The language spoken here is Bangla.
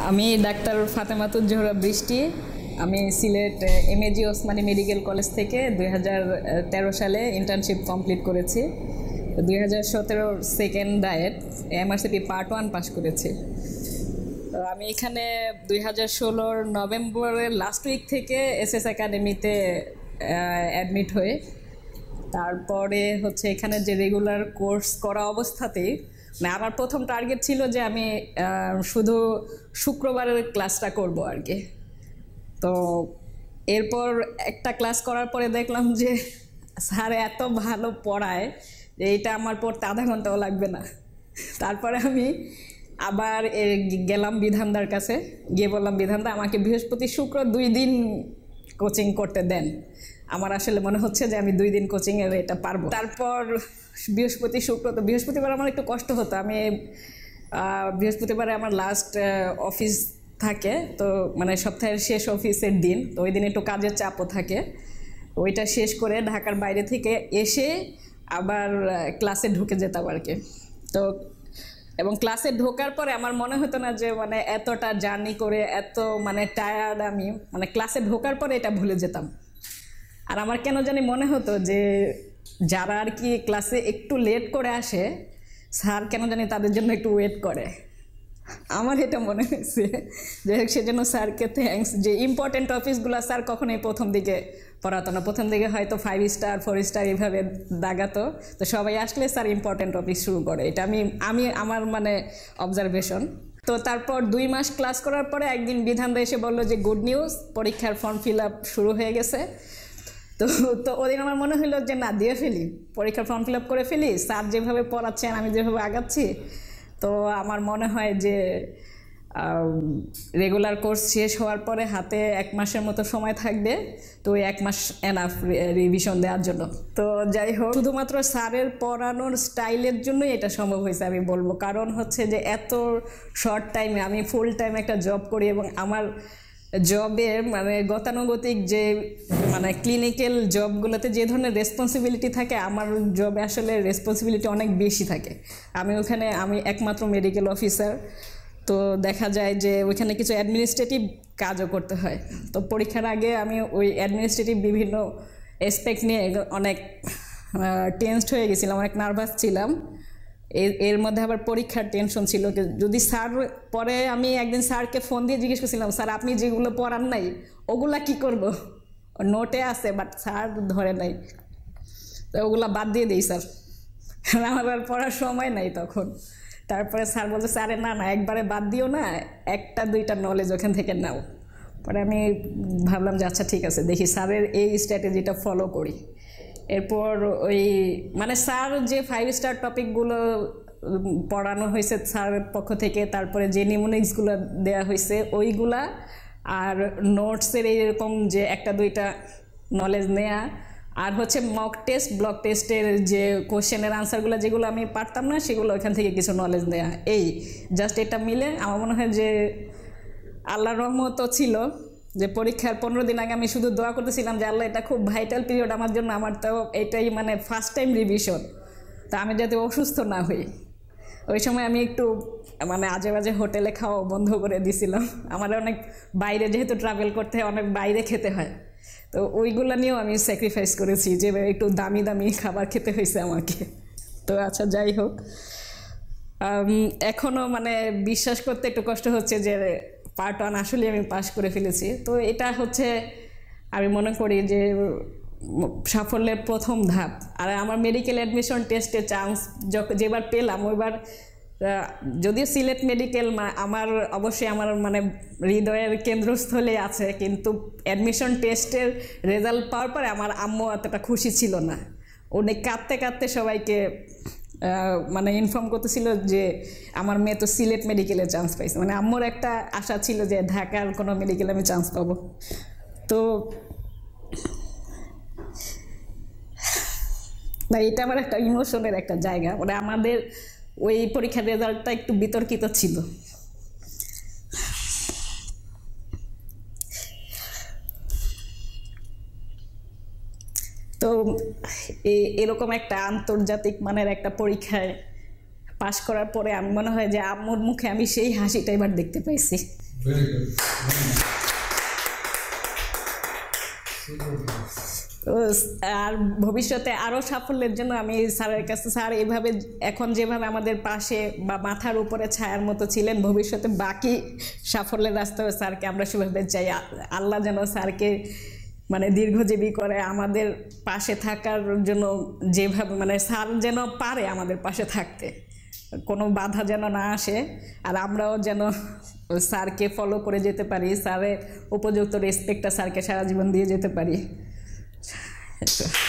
আমি ডাক্তার ফাতেমা-তুজ-জোহরা বৃষ্টি। আমি Sylhet MAG Osmani medical college থেকে 2013 সালে ইন্টার্নশিপ কমপ্লিট করেছি। 2017 second diet MRCP part 1 pass করেছি। তো আমি এখানে 2016 নভেম্বরের লাস্ট উইক থেকে SsAcademyতে অ্যাডমিট হয়ে তারপরে হচ্ছে এখানে যে রেগুলার কোর্স করা অবস্থাতেই মানে আমার প্রথম টার্গেট ছিল যে আমি শুধু শুক্রবারের ক্লাসটা করব আর কি। তো এরপর একটা ক্লাস করার পরে দেখলাম যে স্যার এত ভালো পড়ায় যে এইটা আমার পড়তে আধা ঘন্টাও লাগবে না। তারপরে আমি আবার গেলাম বিধানদার কাছে, গিয়ে বললাম বিধানদা আমাকে বৃহস্পতি শুক্র 2 দিন কোচিং করতে দেন, আমার আসলে মনে হচ্ছে যে আমি 2 দিন কোচিংয়ের এটা পারবো। তারপর বৃহস্পতি শুক্র, তো বৃহস্পতিবার আমার একটু কষ্ট হতো, আমি বৃহস্পতিবারে আমার লাস্ট অফিস থাকে, তো মানে সপ্তাহের শেষ অফিসের দিন, তো ওই দিন একটু কাজের চাপও থাকে। ওইটা শেষ করে ঢাকার বাইরে থেকে এসে আবার ক্লাসে ঢুকে যেতাম আর কি। তো এবং ক্লাসে ঢোকার পরে আমার মনে হতো না যে মানে এতটা জার্নি করে এত মানে টায়ার্ড, আমি মানে ক্লাসে ঢোকার পরে এটা ভুলে যেতাম। আর আমার কেন জানি মনে হতো যে যারা আর কি ক্লাসে একটু লেট করে আসে স্যার কেন জানি তাদের জন্য একটু ওয়েট করে। আমার এটা মনে হয়েছে যে সেজন্য স্যারকে থ্যাঙ্কস, যে ইম্পর্টেন্ট অফিসগুলো স্যার কখনোই প্রথম দিকে পড়াতো না। প্রথম দিকে হয়তো 5 স্টার 4 স্টার এইভাবে দাগাতো, তো সবাই আসলে স্যার ইম্পর্টেন্ট অফিস শুরু করে। এটা আমি আমার মানে অবজারভেশন। তো তারপর 2 মাস ক্লাস করার পরে একদিন বিধানদা এসে বললো যে গুড নিউজ, পরীক্ষার ফর্ম ফিল আপ শুরু হয়ে গেছে। তো ওদিন আমার মনে হলো যে না, দিয়ে ফেলি, পরীক্ষার ফর্ম ফিল আপ করে ফেলি, স্যার যেভাবে পড়াচ্ছেন আমি যেভাবে আগাচ্ছি, তো আমার মনে হয় যে রেগুলার কোর্স শেষ হওয়ার পরে হাতে 1 মাসের মতো সময় থাকবে, তো ওই 1 মাস এনাফ রিভিশন দেওয়ার জন্য। তো যাই হোক, শুধুমাত্র স্যারের পড়ানোর স্টাইলের জন্যই এটা সম্ভব হয়েছে আমি বলবো। কারণ হচ্ছে যে এত শর্ট টাইমে আমি ফুল টাইম একটা জব করি এবং আমার জবে মানে গতানুগতিক যে মানে ক্লিনিক্যাল জবগুলোতে যে ধরনের রেসপন্সিবিলিটি থাকে, আমার জবে আসলে রেসপন্সিবিলিটি অনেক বেশি থাকে। আমি একমাত্র মেডিকেল অফিসার, তো দেখা যায় যে ওইখানে কিছু অ্যাডমিনিস্ট্রেটিভ কাজও করতে হয়। তো পরীক্ষার আগে আমি ওই অ্যাডমিনিস্ট্রেটিভ বিভিন্ন অ্যাসপেক্ট নিয়ে অনেক টেনসড হয়ে গেছিলাম, অনেক নার্ভাস ছিলাম। এর মধ্যে আবার পরীক্ষার টেনশন ছিল। যদি স্যার পরে আমি একদিন স্যারকে ফোন দিয়ে জিজ্ঞেস করছিলাম, স্যার আপনি যেগুলো পড়ান নাই ওগুলা কি করব, নোটে আছে বাট স্যার ধরে নাই, তো ওগুলা বাদ দিয়ে দিই স্যার, আমার আর পড়ার সময় নাই তখন। তারপরে স্যার বলছে স্যারে না একবারে বাদ দিও না, 1টা 2টা নলেজ ওখান থেকে নাও। পরে আমি ভাবলাম যে আচ্ছা ঠিক আছে, দেখি স্যারের এই স্ট্র্যাটেজিটা ফলো করি। এরপর ওই মানে স্যার যে 5 স্টার টপিকগুলো পড়ানো হয়েছে স্যারের পক্ষ থেকে, তারপরে যে নিউমোনিক্সগুলো দেওয়া হয়েছে ওইগুলা, আর নোটসের এইরকম যে 1টা 2টা নলেজ নেয়া, আর হচ্ছে মক টেস্ট ব্লক টেস্টের যে কোশ্চেনের আনসারগুলো যেগুলো আমি পারতাম না সেগুলো ওখান থেকে কিছু নলেজ নেয়া, এই জাস্ট এটা মিলে আমার মনে হয় যে আল্লাহর রহমতও ছিল যে পরীক্ষার 15 দিন আগে আমি শুধু দোয়া করতেছিলাম যে আল্লাহ এটা খুব ভাইটাল পিরিয়ড আমার জন্য, আমার তো এটাই মানে ফার্স্ট টাইম রিভিশন, তা আমি যাতে অসুস্থ না হই। ওই সময় আমি একটু মানে আজে বাজে হোটেলে খাওয়া বন্ধ করে দিছিলাম, আমার অনেক বাইরে যেহেতু ট্রাভেল করতে হয় অনেক বাইরে খেতে হয়, তো ওইগুলো নিয়েও আমি স্যাক্রিফাইস করেছি যে একটু দামি দামি খাবার খেতে হয়েছে আমাকে। তো আচ্ছা যাই হোক, এখনও মানে বিশ্বাস করতে একটু কষ্ট হচ্ছে যে পার্ট 1 আসলে আমি পাস করে ফেলেছি। তো এটা হচ্ছে আমি মনে করি যে সাফল্যের প্রথম ধাপ। আর আমার মেডিকেল অ্যাডমিশন টেস্টে চান্স যেবার পেলাম ওইবার, যদিও সিলেট মেডিকেল আমার অবশ্যই আমার মানে হৃদয়ের কেন্দ্রস্থলে আছে, কিন্তু অ্যাডমিশন টেস্টের রেজাল্ট পাওয়ার পরে আমার আম্মু এতটা খুশি ছিল না। উনি কাঁদতে কাঁদতে সবাইকে মানে ইনফর্ম করতেছিল যে আমার মেয়ে তো সিলেট মেডিকেলে চান্স পাইছে, মানে আম্মুর একটা আশা ছিল যে ঢাকার কোনো মেডিকেলে আমি চান্স পাবো। তো না, এটা আমার একটা ইমোশনের একটা জায়গা, মানে আমাদের ওই পরীক্ষার রেজাল্টটা একটু বিতর্কিত ছিল। তো এরকম একটা আন্তর্জাতিক মানের একটা পরীক্ষায় পাশ করার পরে আমি মনে হয় যে আম্মুর মুখে আমি সেই হাসিটা এবার দেখতে পাইছি। Very good. আর ভবিষ্যতে আরও সাফল্যের জন্য আমি স্যারের কাছে, স্যার এইভাবে এখন যেভাবে আমাদের পাশে বা মাথার উপরে ছায়ার মতো ছিলেন, ভবিষ্যতে বাকি সাফল্যের রাস্তায় স্যারকে আমরা সেভাবে চাই। আল্লাহ যেন স্যারকে মানে দীর্ঘজীবী করে, আমাদের পাশে থাকার জন্য যেভাবে মানে স্যার যেন পারে আমাদের পাশে থাকতে, কোনো বাধা যেন না আসে, আর আমরাও যেন স্যারকে ফলো করে যেতে পারি, স্যারের উপযুক্ত রেসপেক্টটা স্যারকে সারা জীবন দিয়ে যেতে পারি।